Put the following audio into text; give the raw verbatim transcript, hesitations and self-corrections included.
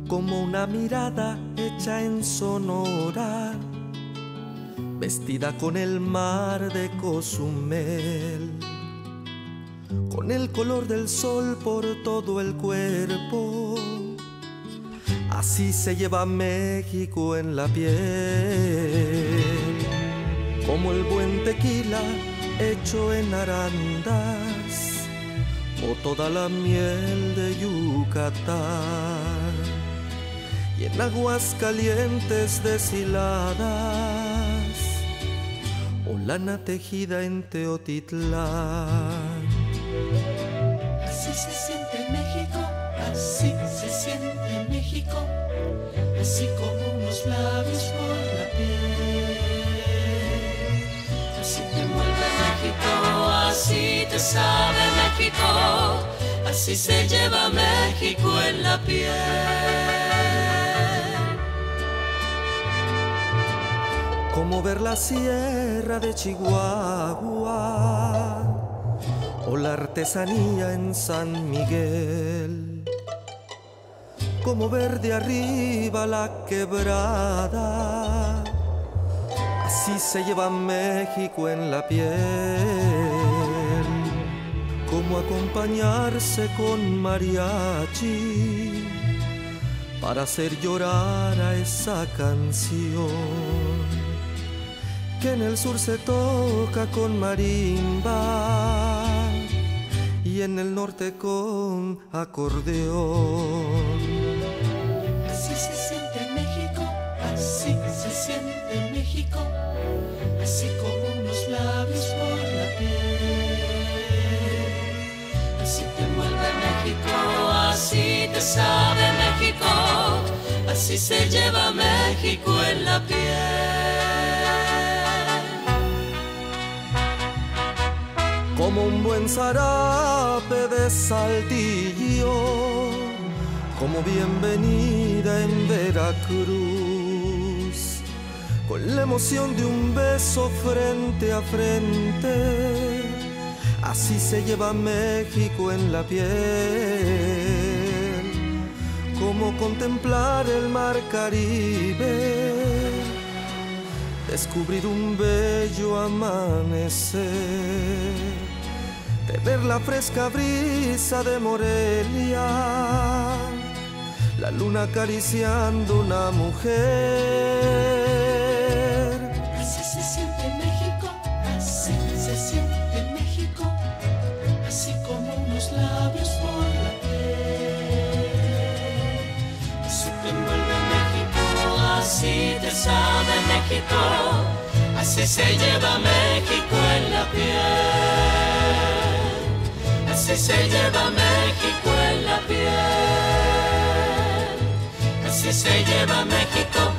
como una mirada hecha en Sonora, vestida con el mar de Cozumel, con el color del sol por todo el cuerpo. Así se lleva México en la piel, como el buen tequila hecho en arandas, o toda la miel de Yucatán, y en aguas calientes deshiladas, o lana tejida en Teotitlán. Así se siente México, así se siente México, así como unos labios por la piel. Así te envuelve México, así te sabe México, así se lleva México en la piel. Como ver la sierra de Chihuahua o la artesanía en San Miguel, como ver de arriba la quebrada, así se lleva México en la piel. Como acompañarse con mariachi para hacer llorar a esa canción que en el sur se toca con marimba y en el norte con acordeón. Así se siente México, así se siente México, así como unos labios por la piel. Así te envuelve México, así te sabe México, así se lleva México en la piel. Como un buen zarape de Saltillo, como bienvenida en Veracruz, con la emoción de un beso frente a frente, así se lleva México en la piel. Como contemplar el mar Caribe, descubrir un bello amanecer, tener la fresca brisa de Morelia, la luna acariciando una mujer. Así se siente México, así se siente México, así como unos labios por la piel. Así te envuelve México, así te sabe México, así se lleva México en la piel. Así se lleva México en la piel, así se lleva México.